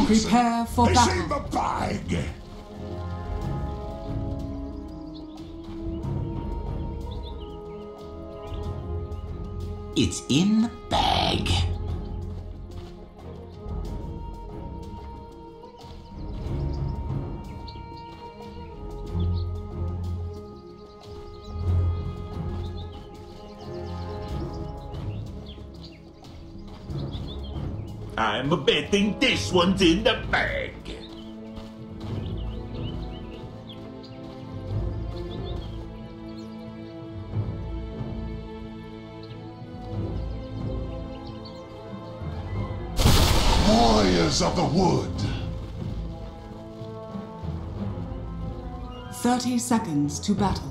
Prepare for It's in battle. the bag! It's in the bag. I'm betting this one's in the bag. Warriors of the wood! 30 seconds to battle.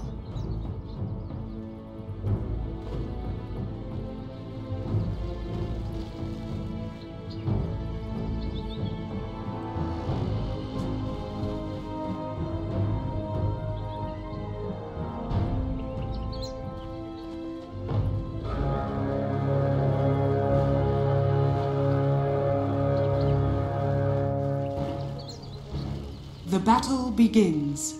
The battle begins.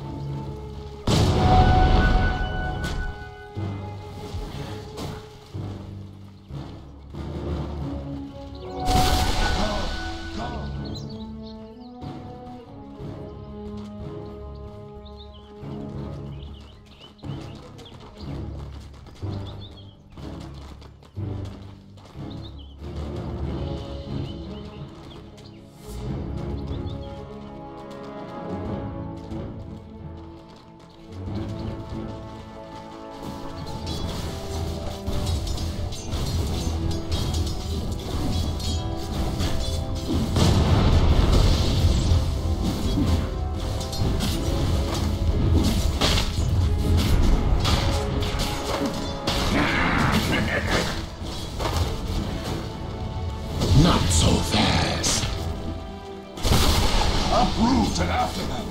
Not so fast! Uproot and after them!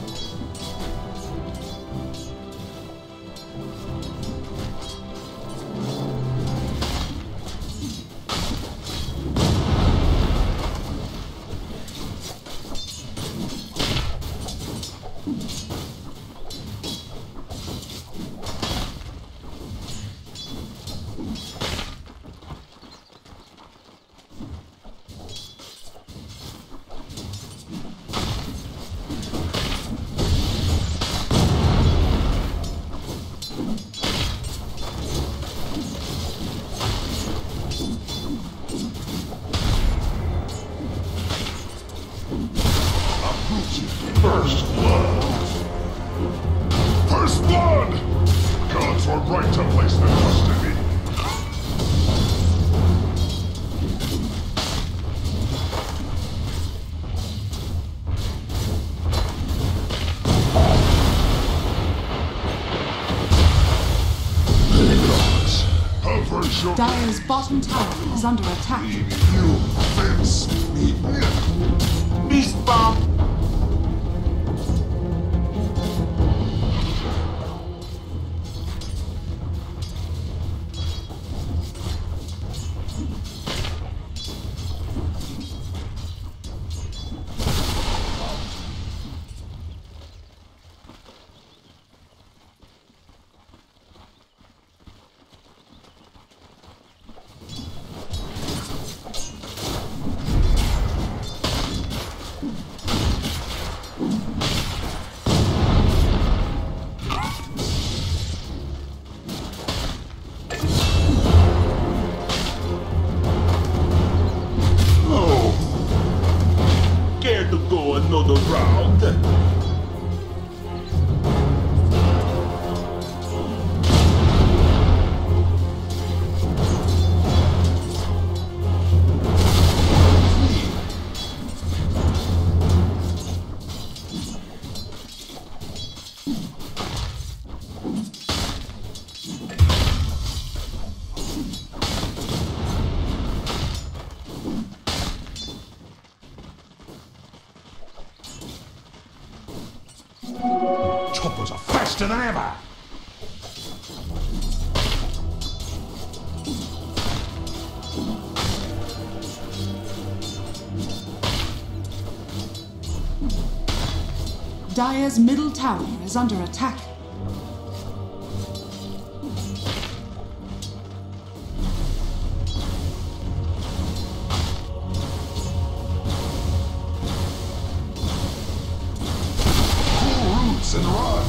First blood! First blood! Gods were right to place their trust in me. Avert your Dire's bottom tower is under attack. you fence me. Beast bomb. Care to go another round? Choppers are faster than ever! Dire's middle tower is under attack. Pull roots and run.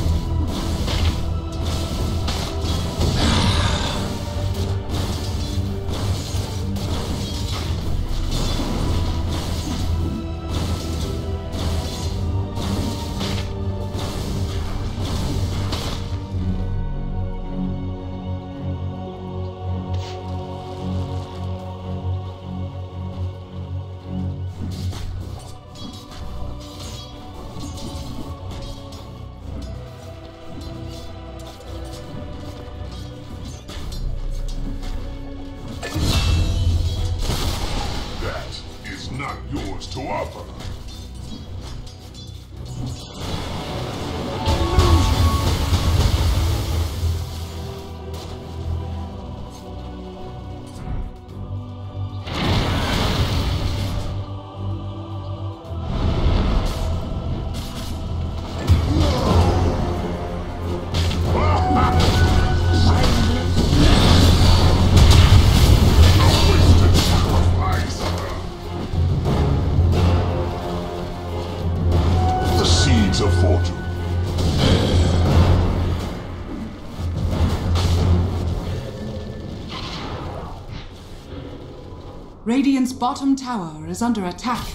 Not yours to offer. Of fortune. Radiant's bottom tower is under attack.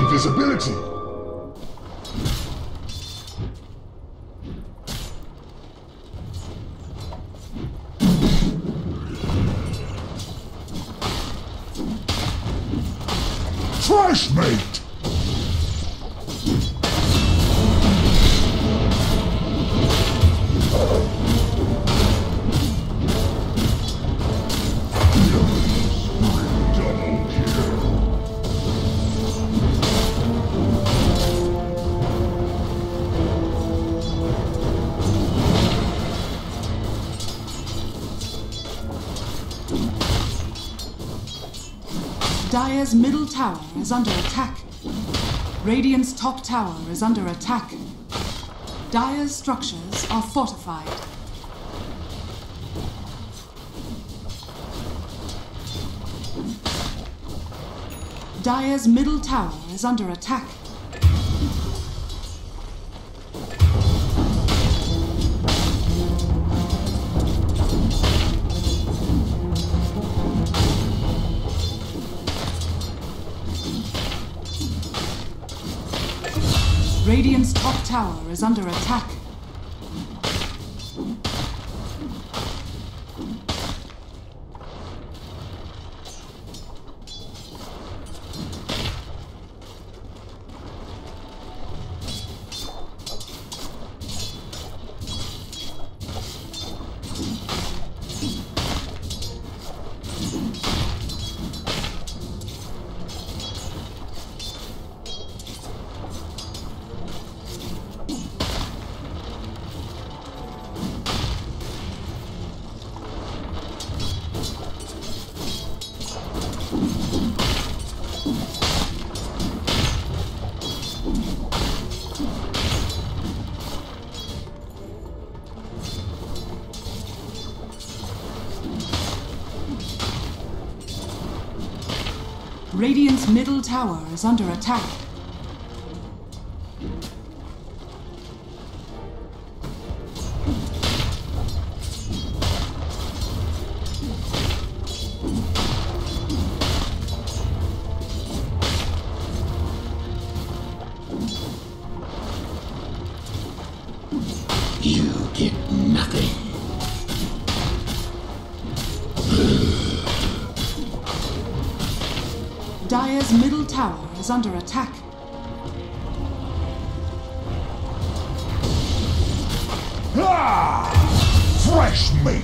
invisibility. Fresh mate. Dire's middle tower is under attack. Radiant's top tower is under attack. Dire's structures are fortified. Dire's middle tower is under attack. Radiant's top tower is under attack. Radiant's middle tower is under attack. You get nothing. Dire's middle tower is under attack. Ah! Fresh meat.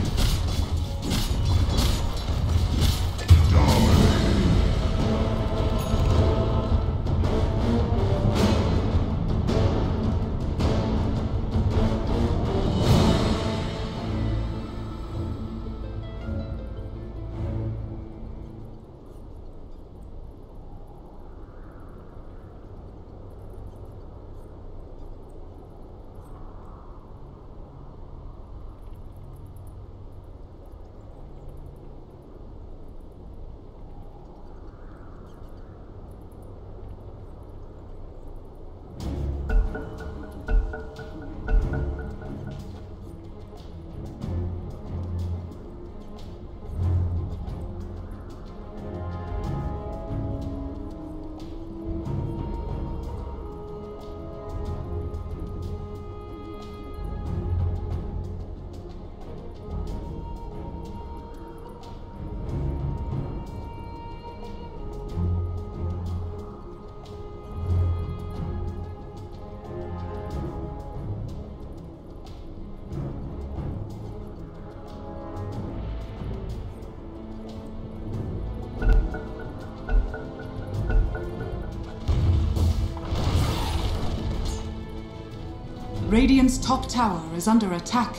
Radiant's top tower is under attack.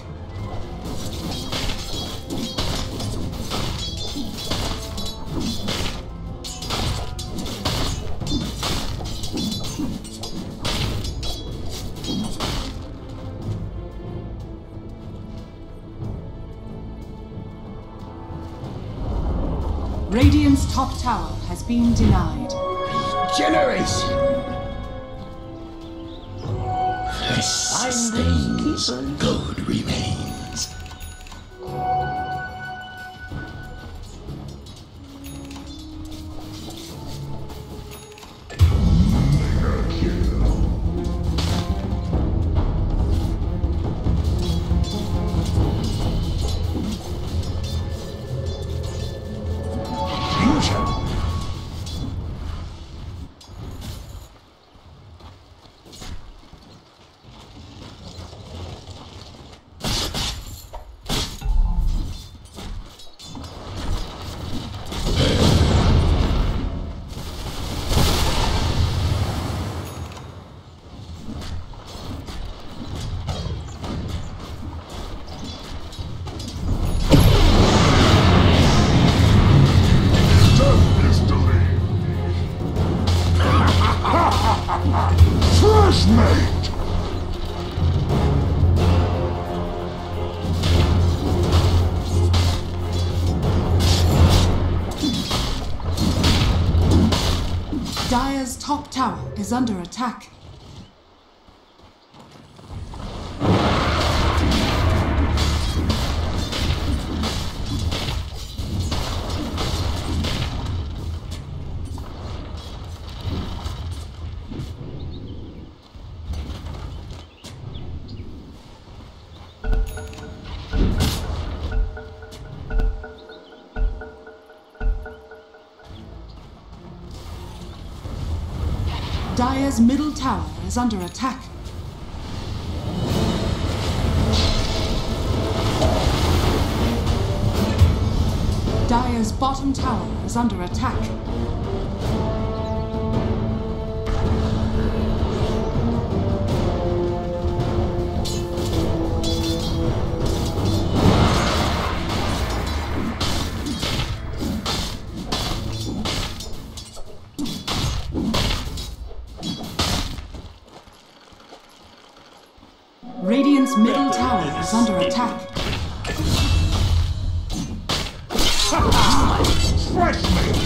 Radiant's top tower has been denied. Generation! Flesh sustains, gold remains. top tower is under attack. Dire's middle tower is under attack. Dire's bottom tower is under attack. Radiant's middle tower is under attack. Fresh meat!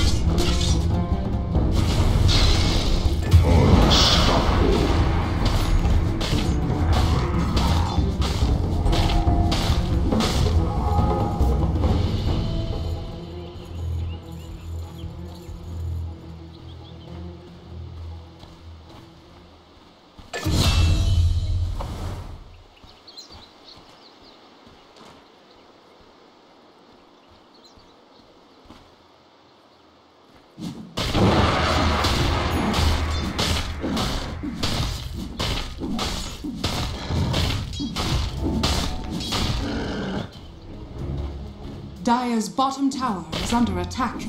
Dire's bottom tower is under attack.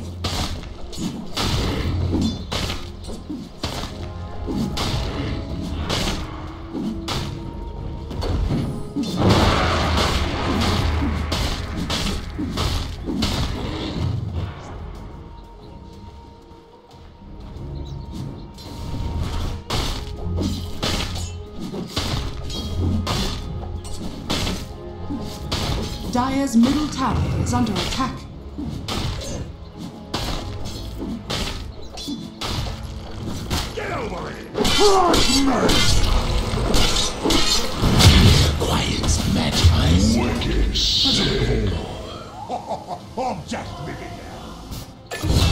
Dire's middle tower is under attack. Get over here! Quiet's magic. Wicked sick! I'm just living now.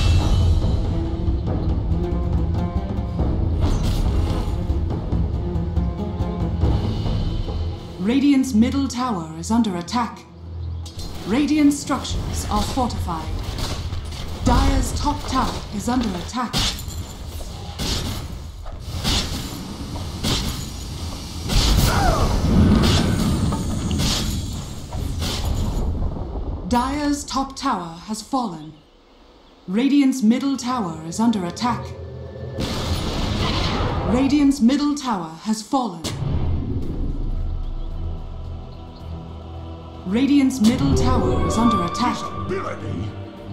Radiant's middle tower is under attack. Radiant structures are fortified. Dire's top tower is under attack. Dire's top tower has fallen. Radiant's middle tower is under attack. Radiant's middle tower has fallen. Radiant's middle tower is under attack. Ability?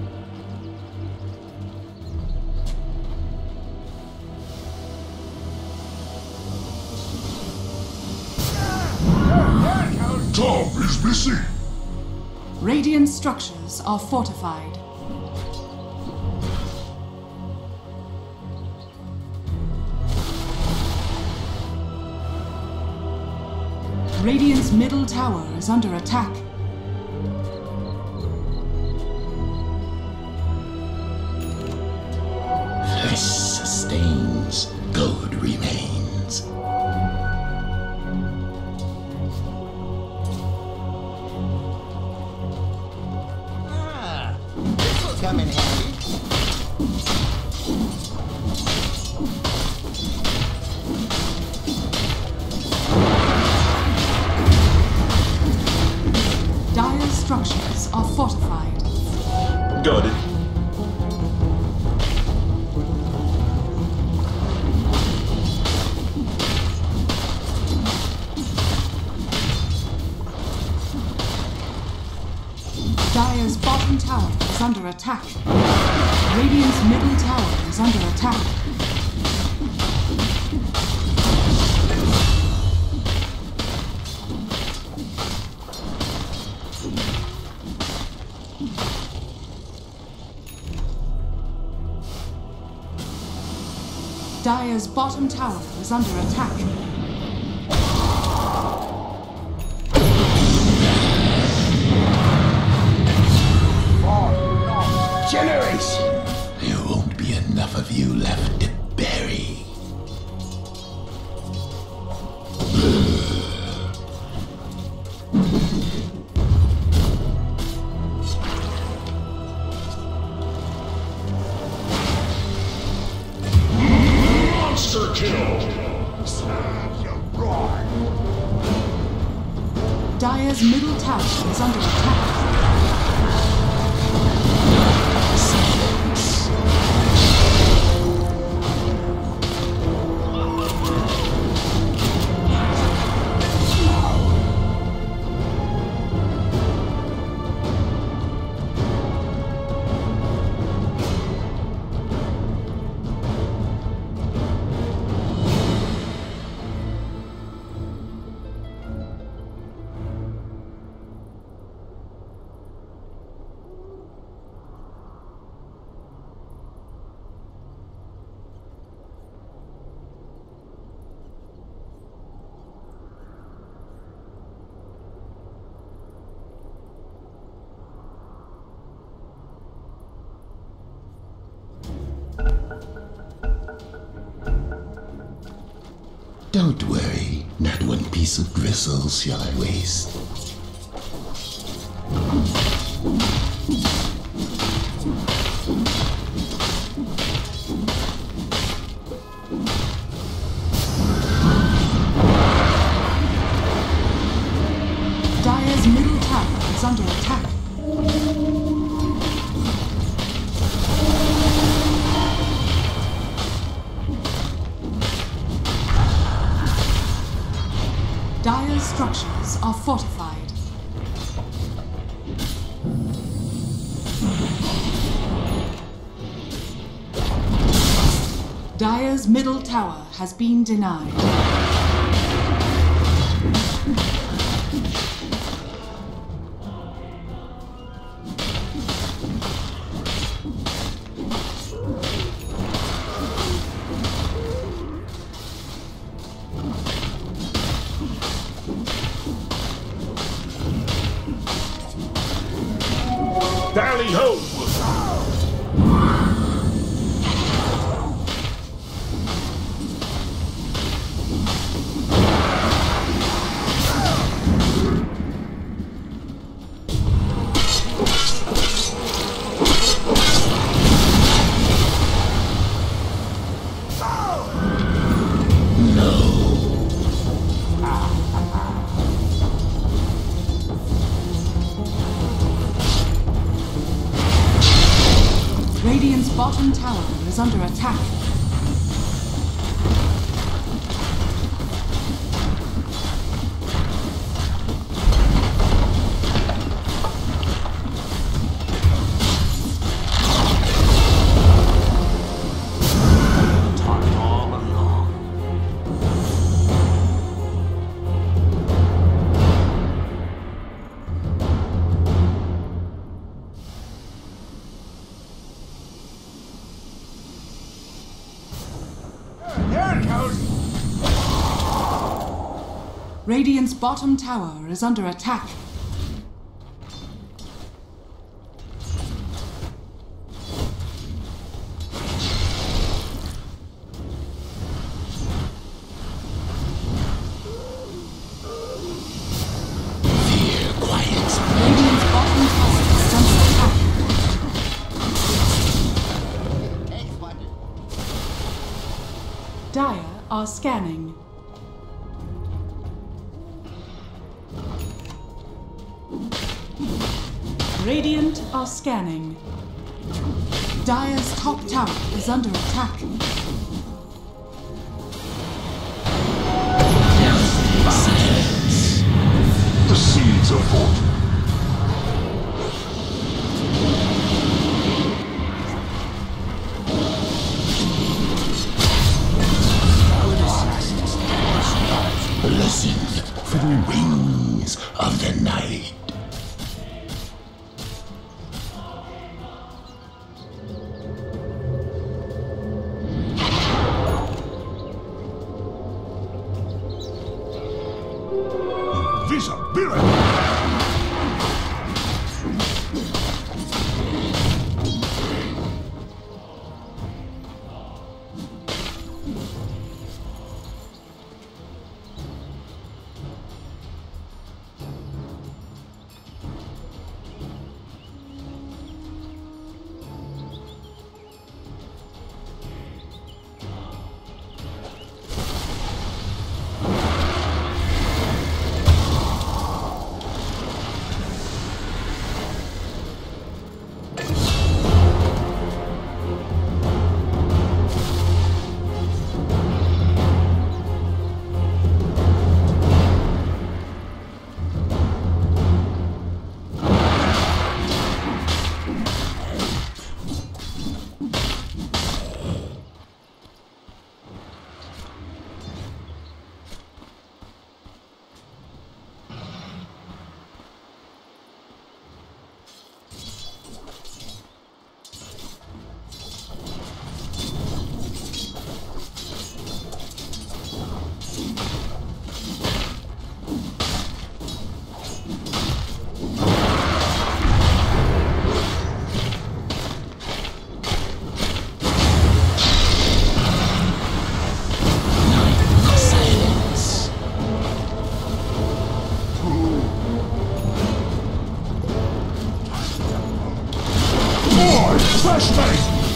Tom is missing. Radiant structures are fortified. Radiant's middle tower is under attack. Flesh sustains, gold remains. This will come in handy. Dire's structures are fortified. Got it. Dire's bottom tower is under attack. Radiant's middle tower is under attack. Dire's bottom tower is under attack. Generation! There won't be enough of you left to bury. Monster kill! Dire's middle tower is under attack. Don't worry, not one piece of gristle shall I waste. Dire's middle tower is under attack. Dire's structures are fortified. Dire's middle tower has been denied. Tally ho! Radiant's bottom tower is under attack. Radiant's bottom tower is under attack. Fear quiets. Radiant's bottom tower is under attack. Dire are scanning. Radiant are scanning. Dire's top tower is under attack. Silence. The seeds of fortune. Listen for the wings of the night. Flashbang!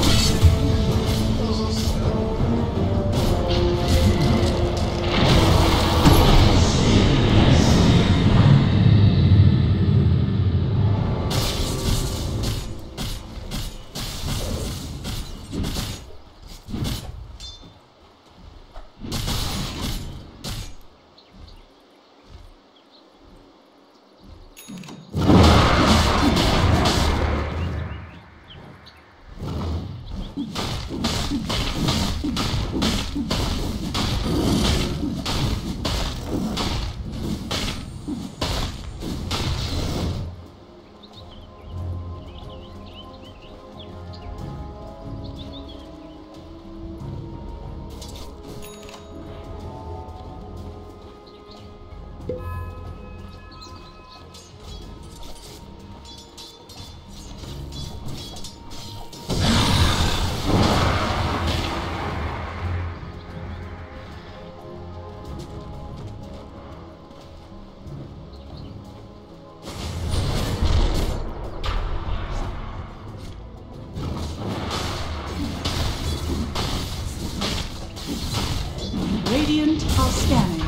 Radiant are scanning.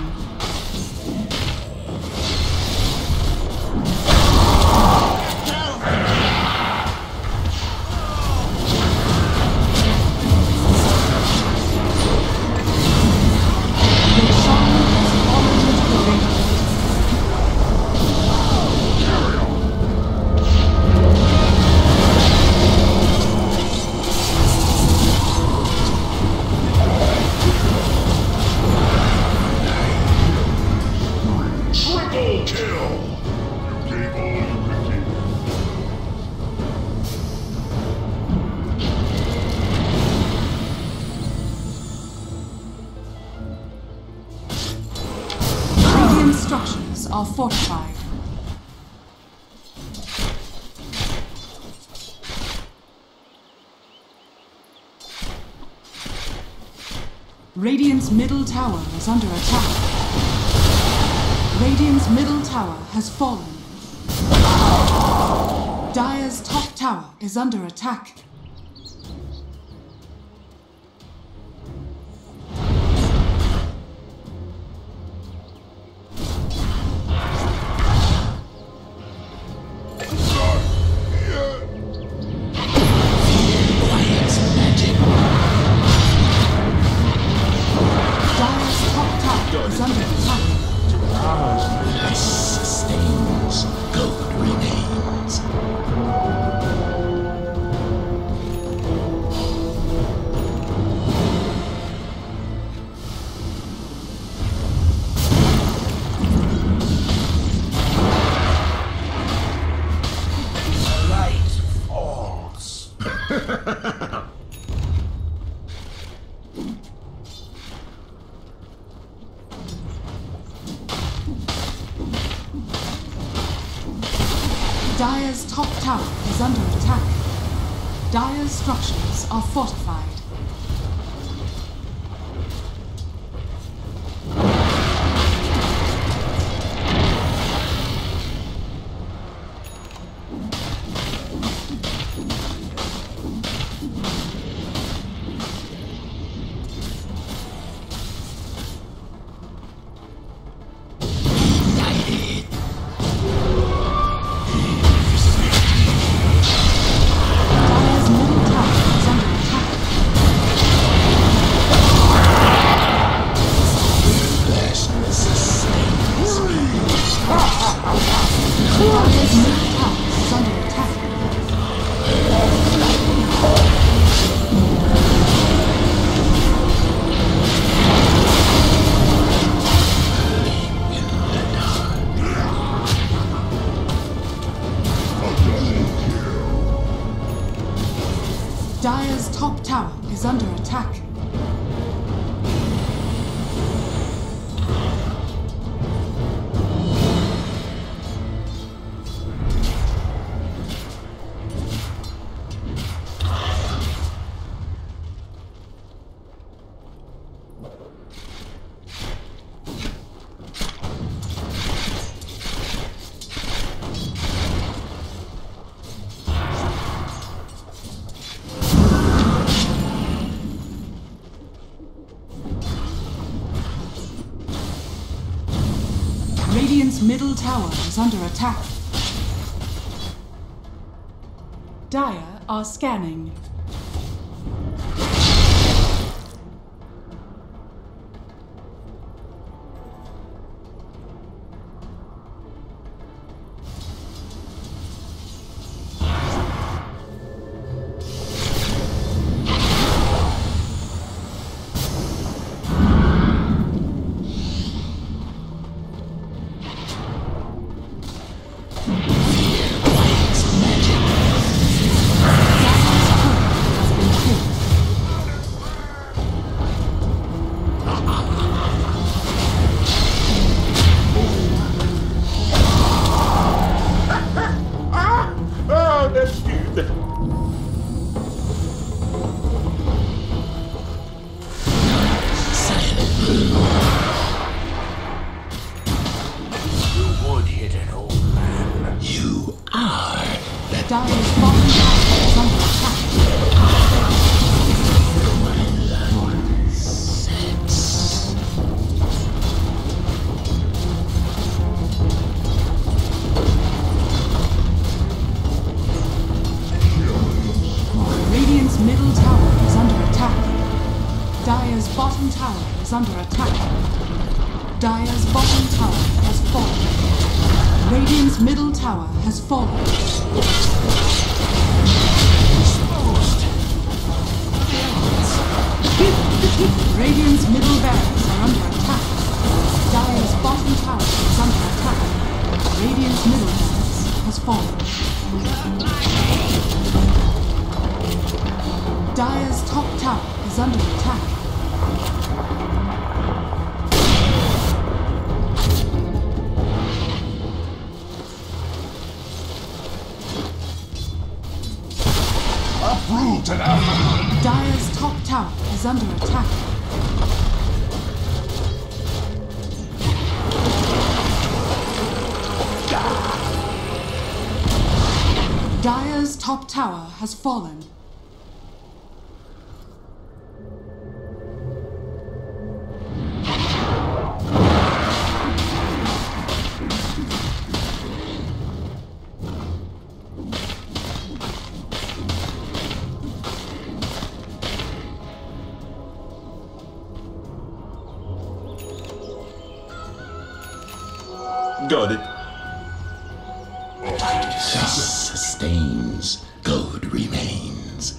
Triple kill! You gave all you could give. Radiant structures are fortified. Radiant's middle tower is under attack. Radiant's middle tower has fallen. Dire's top tower is under attack. Dire's top tower is under attack. Ice sustains, gold remains. Light falls. Dire's top tower is under attack. Dire's structures are fortified. Dire's middle tower is under attack. Flash sustains. Dire's middle tower is under attack. Dire's top tower is under attack. middle tower is under attack. Dire are scanning. Dire's bottom tower is under attack. Radiant's middle tower is under attack. Dire's bottom tower is under attack. Dire's bottom tower has fallen. Radiant's middle tower has fallen. Radiant's middle barracks are under attack. Dire's bottom tower is under attack. Radiant's middle barracks has fallen. Dire's top tower is under attack. Uprooted out! Dire's top tower is under attack. Dire's top tower has fallen. Got it. Peace sustains, gold remains.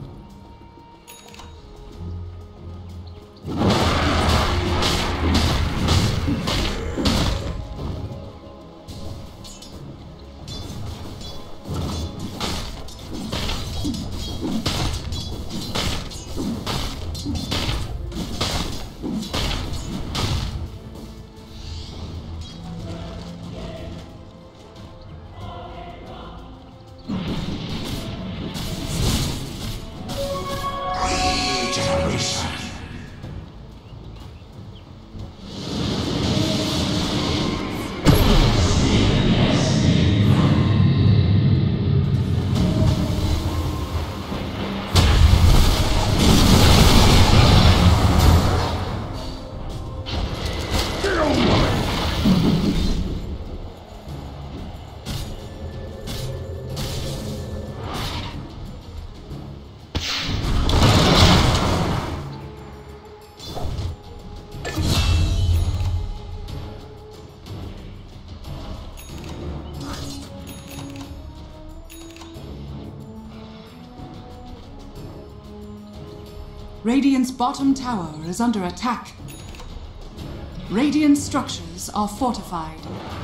Radiant's bottom tower is under attack. Radiant structures are fortified.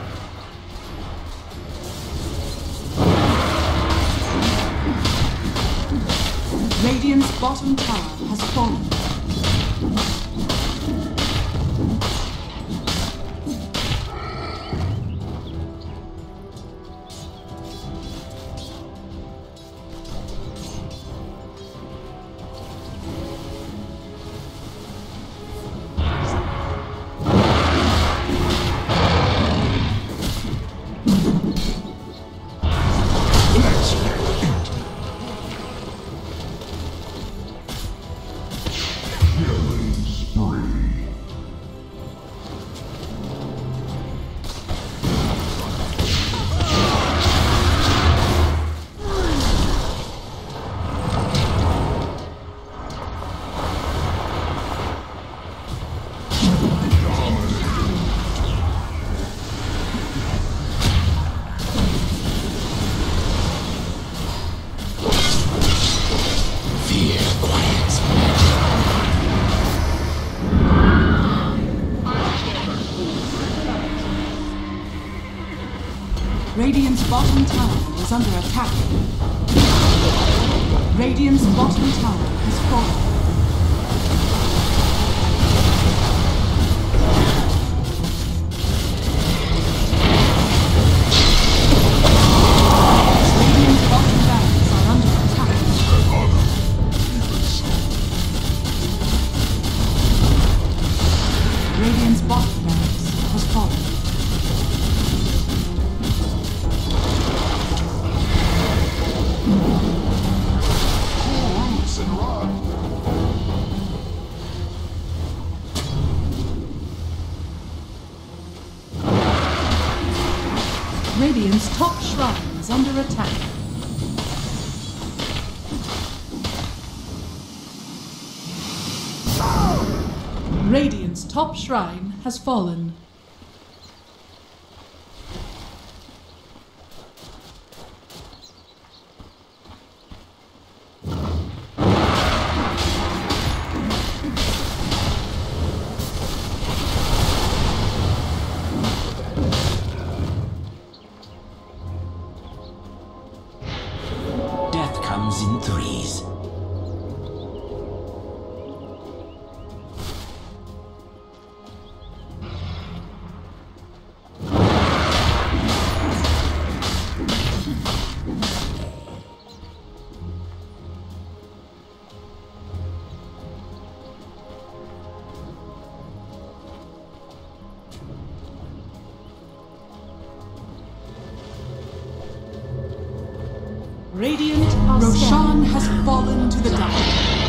Radiant's bottom tower has fallen. bottom tower is under attack. Radiant's bottom tower has fallen. Radiant's bottom barracks are under attack. Radiant's bottom barracks has fallen. And run. Radiant's top shrine is under attack. Radiant's top shrine has fallen. Death comes in threes. Radiant Roshan has fallen to the dark.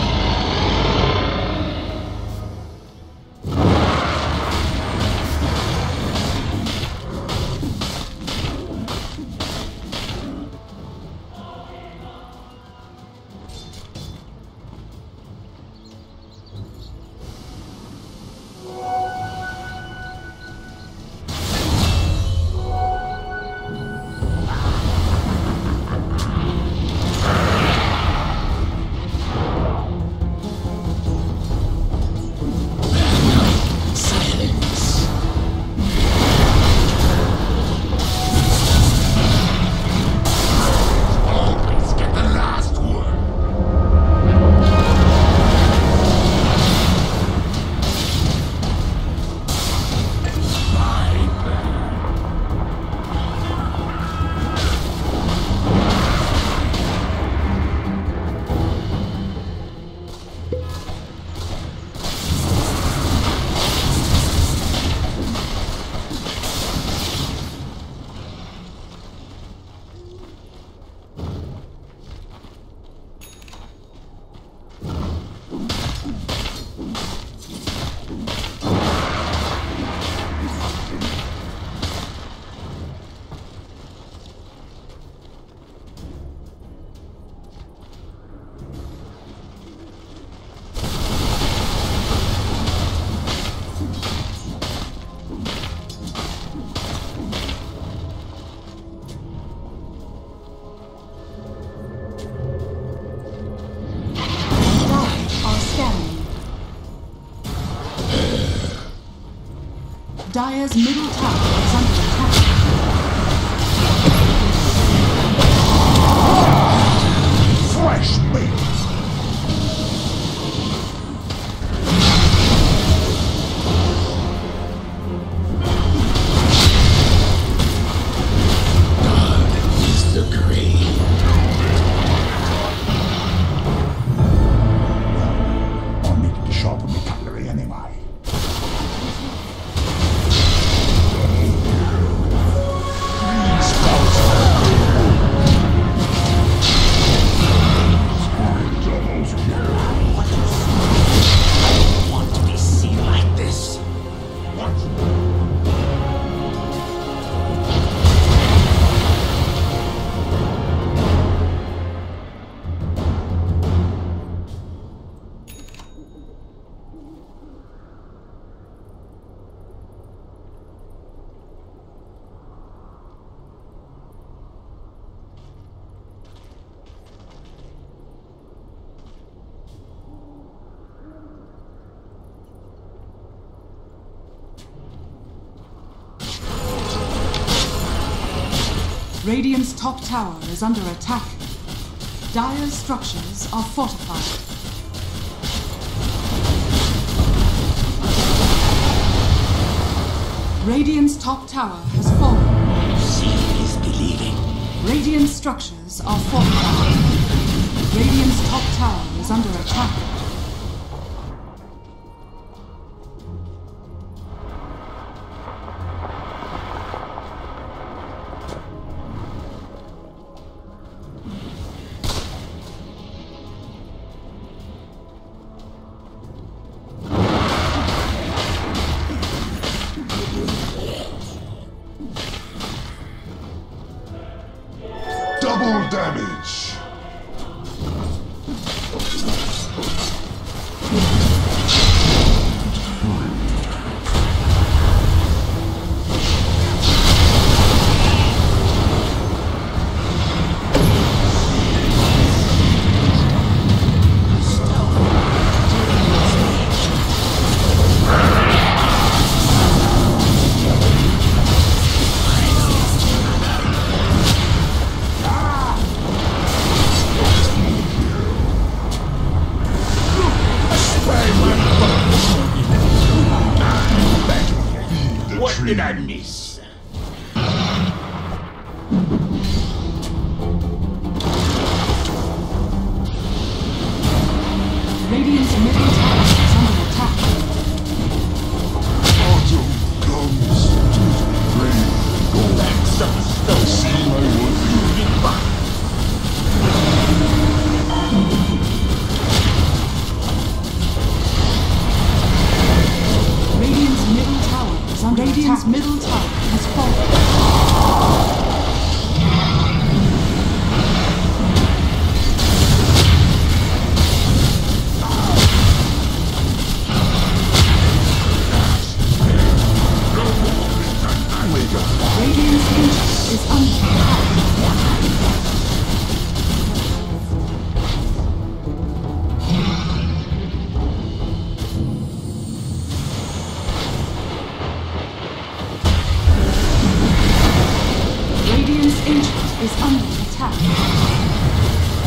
Dire's middle tower is under attack. Fresh meat. Is the grave. I need to sharpen the cutlery anyway. Spells Radiant's top tower is under attack. Dire's structures are fortified. Radiant's top tower has fallen. Seeing is believing. Radiant structures are fortified. Radiant's top tower is under attack. Double damage. What did I miss? Radiant's middle tower is under attack. Autumn comes to rain. Some stone. Goodbye. Radiant's middle tower is under attack. Radiant's middle tower has fallen. Radiant's ancient is under attack. Radiant's ancient is under attack.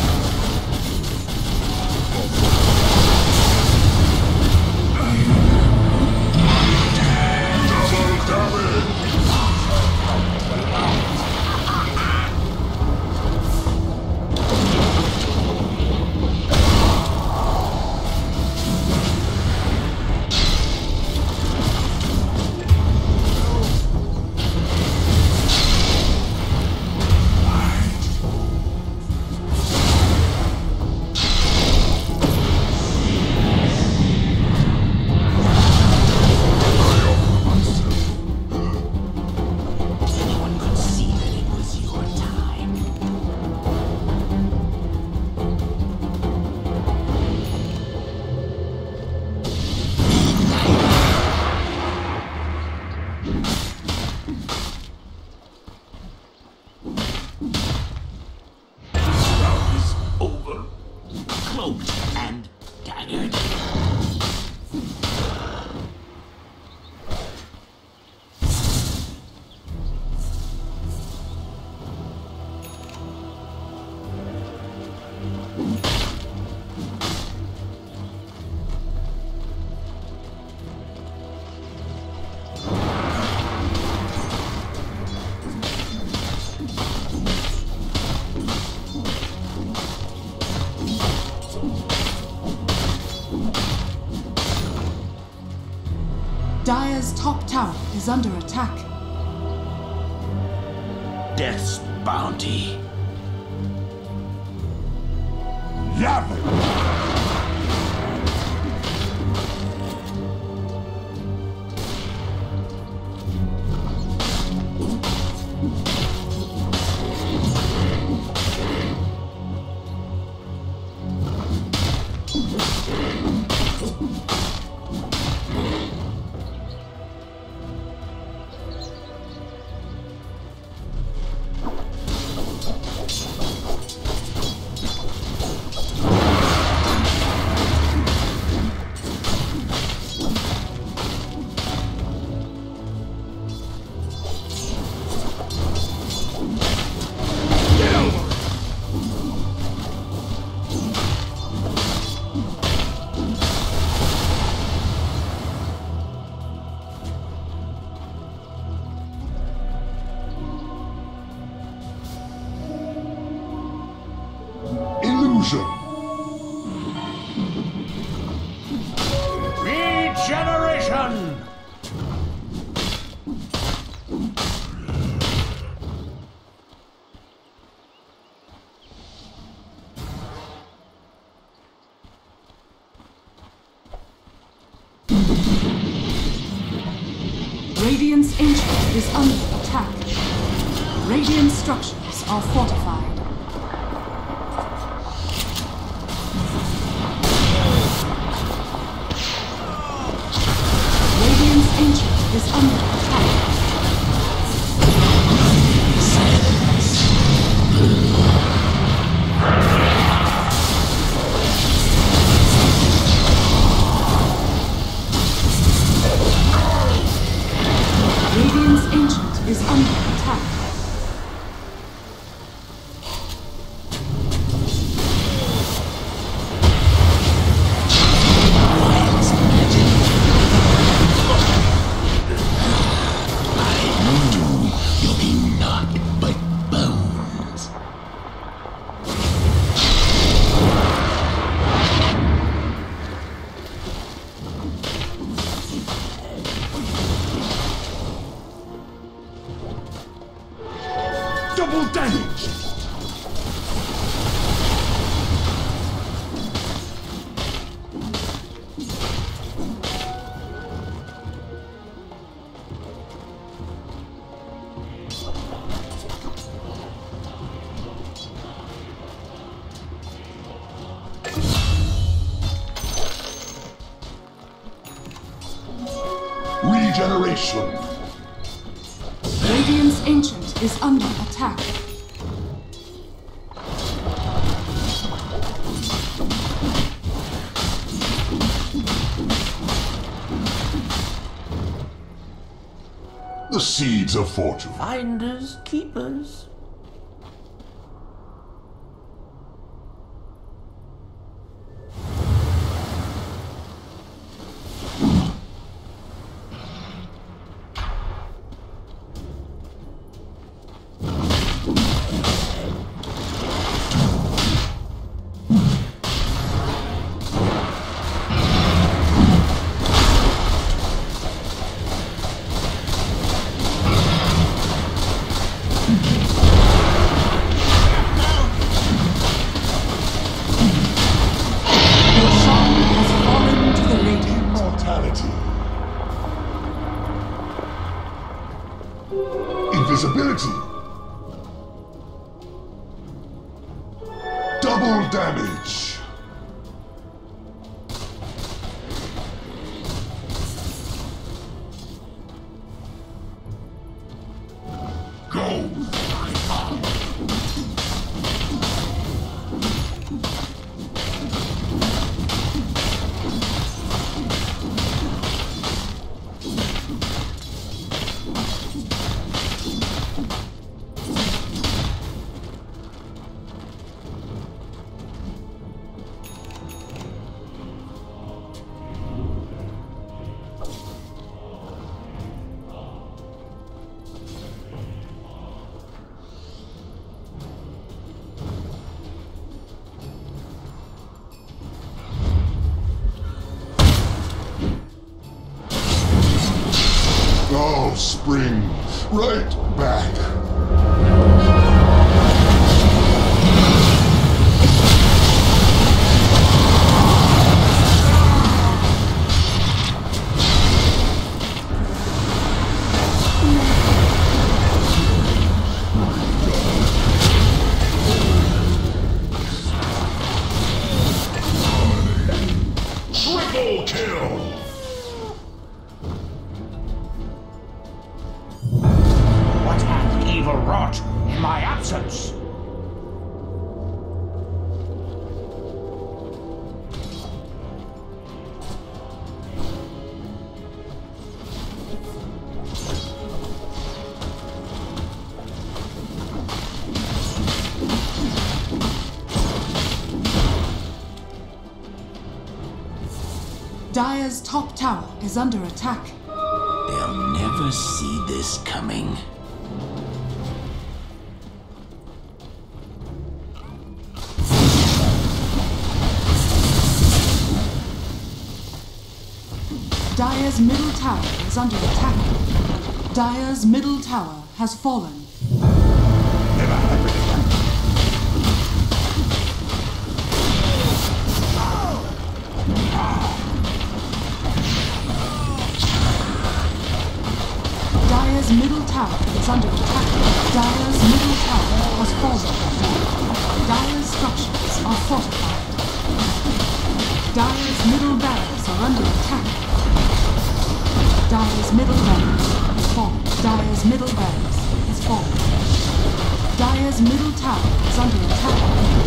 Double damage. Anyone could see that it was your time. Round is over. Cloaked and daggered. Dire's top tower is under attack. Death's bounty. Yavin. illusion! Regeneration! Radiant's Ancient is under attack. Radiant structures are fortified. Radiant's Ancient is under attack. Radiant's Ancient is under attack. You'll be naught but bones. Double damage! Regeneration! Radiant's Ancient is under attack. The seeds of fortune. Finders, keepers. Your song has fallen to the Radiant. Immortality. Invisibility. Double damage. Go! Oh, spring, right back. Triple kill! What hath evil wrought in my absence? Dire's top tower is under attack. They'll never see this coming. Dire's middle tower is under attack. Dire's middle tower has fallen. Dire's middle tower is under attack. Dire's middle tower has fallen. Dire's structures are fortified. Dire's middle barracks are under attack. Dire's middle barracks is fallen. Dire's middle barracks is fallen. Dire's middle tower is under attack.